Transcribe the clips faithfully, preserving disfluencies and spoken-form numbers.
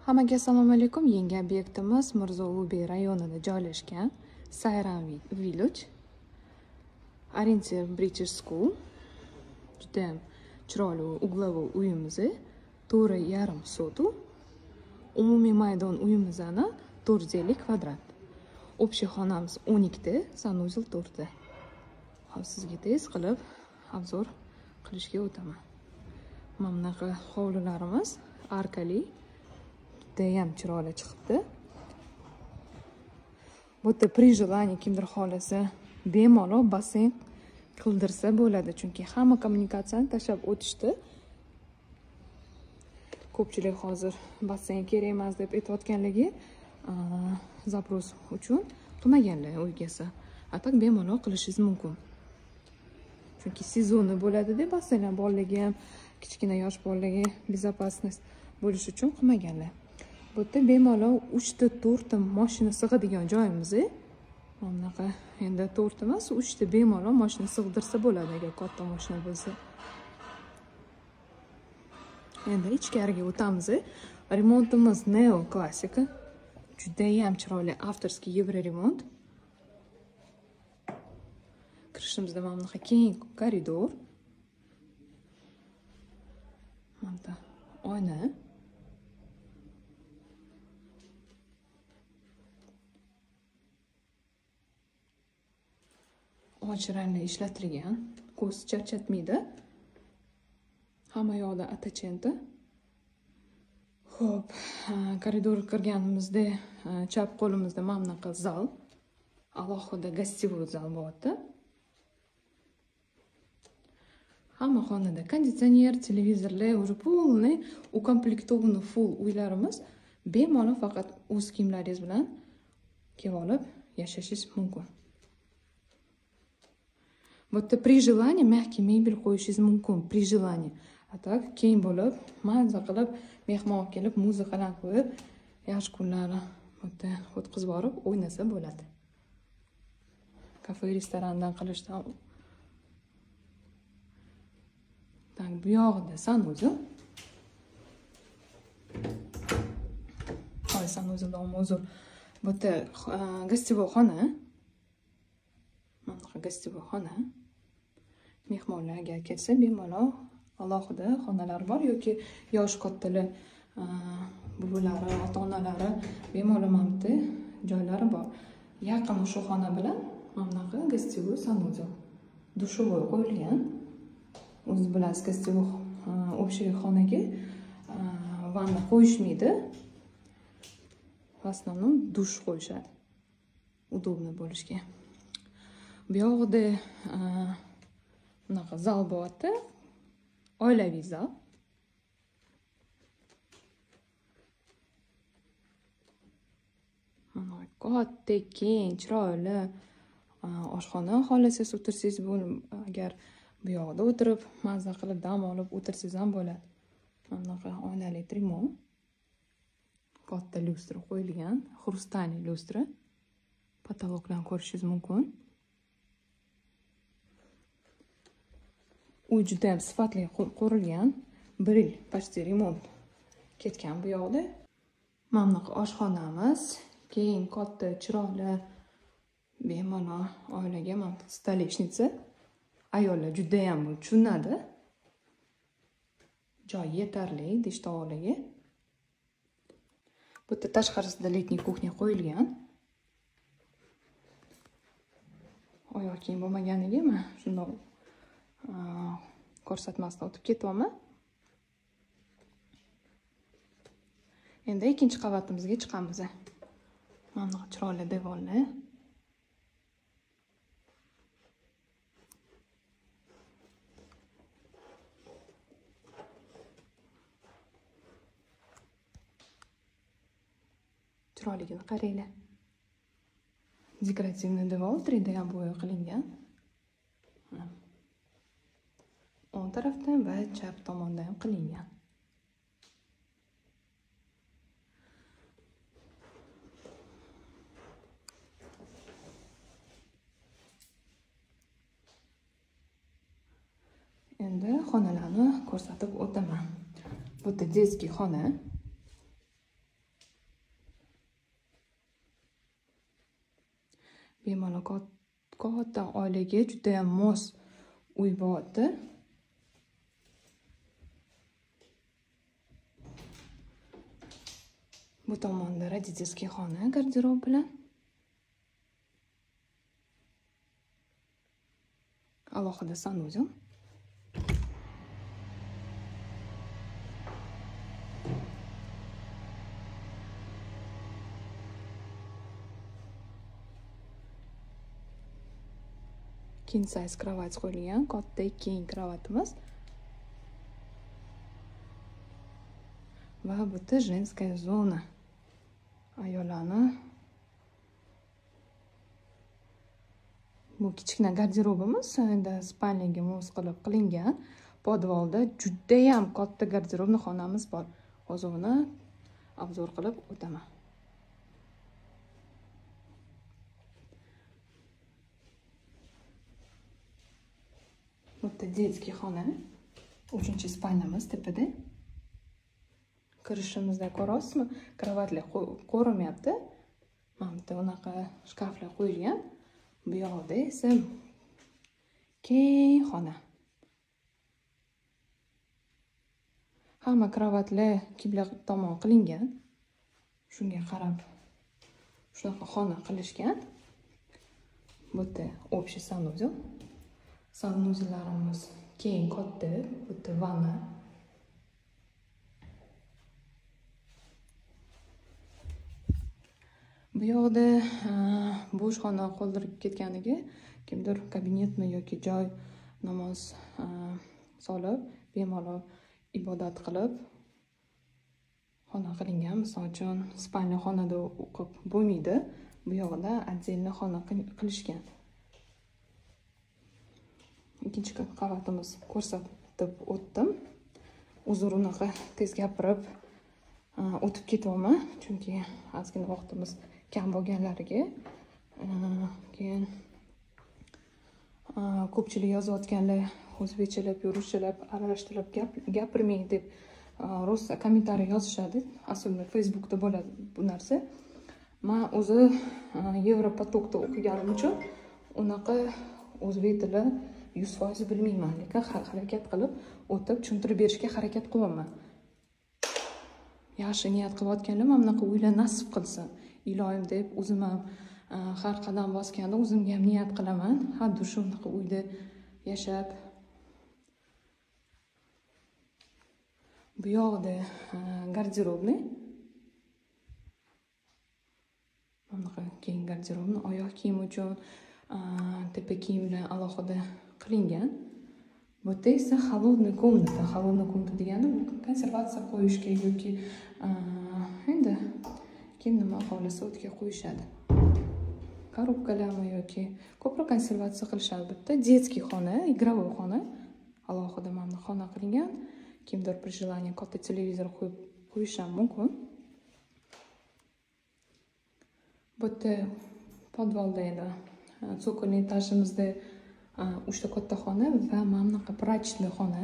Hammaga assalomu alaykum. Yangi obyektimiz Mirzo Ulug'bek rayonida joylashgan Sayran Village. Orienteer British School. Juda ham chiroyli uglovoy uyimiz. to'rt yarim sotu. Umumiy maydon uyimizni to'rt yuz ellik kvadrat. Общий xonamiz o'n ikkita, sanuzel to'rtta. Hozir sizga tez qilib obzor qilishga o'taman. Mana bunaqa hovlilarimiz arkali. Judayam chiroyli chiqibdi. Bu yerda при желании kimdir xohlasa bemalol basseyn qildirsa bo'ladi, chunki hamma kommunikatsiyani tashlab o'tishdi. Ko'pchilik hozir basseyn kerak emas deb aytayotganligi zaпрос uchun qilmaganlar uy egasi. Atak bemalol qilishingiz mumkin. Chunki sezoni bo'ladi-da, basseynlar borligi ham kichkina yosh bolalarga безопасность bo'lish uchun qilmaganlar. Bu yerda bemalol uch ta to'rt ta mashina sig'adigan joyimiz. Mana bunaqa endi to'rt ta emas, uch ta bemalol mashina sig'dirsa bo'ladi agar katta mashina bo'lsa. Endi ichkariga o'tamiz. Remontimiz neo klassika. Juda ham chiroyli avtorskiy yevro remont. Kirishimizda mana bunaqa keng koridor. Mana oyna. Och rangli ishlatilgan, ko'z charchatmaydi. Hamma yoqda attachenti. Xo'p, koridor kirganimizda chap qo'limizda mana bunaqa zal, alohida gostivoy zal bo'lyapti. Hamma xonada konditsioner, televizorlar, уже полный ukomplektovani full uylarimiz. Bemalol faqat o'z kiyimlaringiz bilan kelib olib yashashingiz mumkin. Bu yerda при желании mehki mebel qo'yishingiz mumkin, при желании. A tak keyin bo'lib, mazza qilib, mehmon kelib, muzikalar qo'yib, yaxshi kunlarni bu yerda o'tkazib borib o'ynasa bo'ladi. Kafe, restorandan qilishdan. Tak, bu yoqda sanuzel. Hoy, sanuzel o'zur. Bu yerda gostivoy xona. Mana bu gostivoy xona. Mehmonlar agar kelsa, bemalol alohida xonalar bor yoki yosh kattalar, buvilari, ota-onalari bemalol mana bu joylari bor. Yaqin shu xona bilan mana bunaqa gostivoy sanuzel. Dushovoy qo'yilgan. O'z bilasiz, gostivoy общий xonaga vanna qo'yishmaydi. В основном dush qo'yishadi. Удобно bo'lishga. Bu yoqda bunaqa zal bo'lyapti. Oilaviy zal. Mana katta, keng, chiroyli oshxona xohlasangiz o'tirsangiz bo'ladi. Agar bu yoqda o'tirib, mazza qilib dam olib o'tirsangiz ham bo'ladi. Mana bunaqa oynali trimo. Katta lyustra qo'yilgan, xrustalniy lyustra. Patolokdan ko'rishingiz mumkin. Uy juda ham sifatli qurilgan. bir yil почти remont ketgan bu yoqda. Mana bunaqa oshxonamiz, keng, katta, chiroyli, bemalol oilaga mana stolechniца. Ayollar juda ham tushunadi. Joy yetarli idish tovoqlarga. Bu yerda tashqarisida letniy kuxnya qo'yilgan. Oyoq kiyim bo'lmaganiga men shunday ko'rsatmasdan o'tib ketyapman. Endi ikkinchi qavatimizga chiqamiz. Mana bu chiroyli devorlar. Chiroyligini qaranglar. Dekorativniy devor три D ham bo'yoq qilingan. O'ng tarafdan va chap tomondan ham qilingan. Endi xonalarni ko'rsatib o'taman. Bu yerda детский xona. bemalol katta oilaga juda ham mos uy bo'lyapti. Bu tomonda родительский xona garderob bilan. Alohida sanuzel. King size kravat qo'yilgan, katta keng kravatimiz. Va bu yerda женская zona. Ayollarni bu kichkina garderobimiz, endi spalniyaga mos qilib qilingan. Podvalda juda ham katta garderobli xonamiz bor. Hozir uni obzor qilib o'taman. Bu yerda детский xona, uchinchi spalnamiz tepada. Kirishimizda ko'rasizmi? Kravatlar ko'rinmayapti. Mana bu unaqa shkaflar qo'yilgan. Bu yoqda esa keng xona. Hamma kravatlar qibla tomon qilingan. Shunga qarab shunaqa xona qilishgan. Bu yerda общий sanuzel. Sanuzellarimiz keng, katta. Bu yerda vanna. Bu yoqda bo'sh xona qoldirib ketganiga kimdir kabinetmi yoki joy namoz solib, bemalol ibodat qilib xona qilingan. Misol uchun, spalniya xonada o'qib bo'lmaydi. Bu yoqda отдельно xona qilishgan. Ikkinchi qavatimiz ko'rsatib o'tdim. Uzr, unaqa tez gapirib o'tib ketyapman, chunki ozgina vaqtimiz kam bo'lganlariga. Keyin ko'pchilik yozayotganlar o'zbekchalab, ruschalab aralashtirib gapirmang deb rosa kommentariy yozishadi. Aslida Facebookda bo'ladi bu narsa. Men o'zi Yevropotokda o'qiganim uchun unaqa o'zbek tili yuz foiz bilmayman, lekin harakat qilib o'tib tushuntirib berishga harakat qilaman. Yaxshi niyat qilayotganlar mana bunaqa uylar nasib qilsin. Iloyim deb o'zim ham har qadam bosganda o'zimga ham niyat qilaman. Haddi shunaqa uyda yashab. Bu yoqda garderobli. Mana bunaqa keng garderobni, oyoq kiyim uchun tepa kiyimlar alohida qilingan. Bu yerda esa холодный комната. Холодный комната degani konservatsiya qo'yishga yoki endi kim nima xohlasa o'tga qo'yishadi. Korobkalarmi yoki ko'proq konservatsiya qilishadi. Bu yerda детский xona, игровой xona alohida mana xona qilingan. Kimdir при желании katta televizor qo'yib qo'yish ham mumkin. Bu yerda podvalda edi. Tsokolniy etajimizda uchta katta xona va mana bunaqa prachniy xona.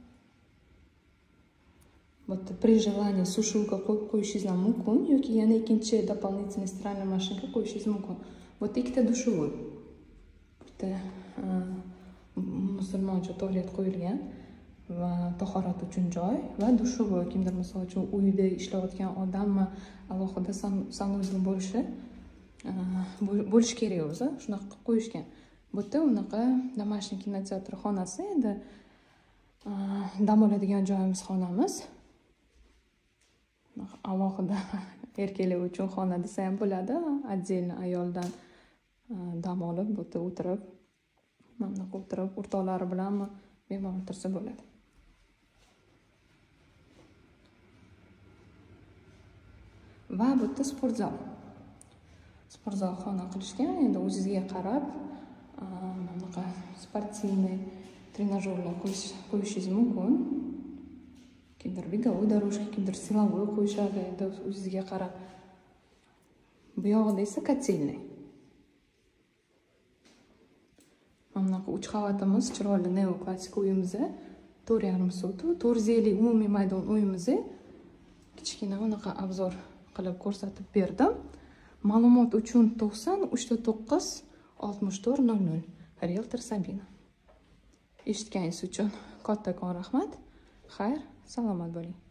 Bu yerda при желании sushilka qo'yib qo'yishingiz ham mumkin yoki yana ikkinchi дополнительный стиральная mashinka qo'yishingiz mumkin. Bu yerda ikkita dushovoy. Bu yerda musulmoncha tualet qo'yilgan va tahorat uchun joy va dushovoy. Kimdir misol uchun uyda ishlayotgan odammi alohida sanuzel bo'lishi bo'lish kerak o'zi, shunaqa qilib qo'yishgan. Bu yerda unaqa домашний kinoteatr xonasi, endi dam oladigan joyimiz xonamiz. Alohida erkaklar uchun xona desa ham bo'ladi. Отдельно ayoldan dam olib, bu yerda o'tirib, mana bunaqa o'tirib, o'rtoqlari bilanmi bemalol o'tirsa bo'ladi. Va bu yerda sportzal. Sportzal xona qilishgan, endi o'zingizga qarab mana bunaqa sportivniy trenajyorlar qo'yishingiz mumkin. Kimdir begovой дорожка, kimdir silovoy qo'yishadi, endi o'zingizga qarab. Bu yoqda esa kotelniy. Mana bunaqa uch qavatimiz, chiroyli neoklassik uyimizda to'rt yarim soat, to'rt yuz ellik umumiy maydon uyimizda kichkina unaqa obzor qilib ko'rsatib berdim. Ma'lumot uchun to'qson uch to'qqiz oltmish to'rt nol nol. Realtor Sabina. Eshitganingiz uchun kattakon rahmat. Xayr, salomat bo'ling.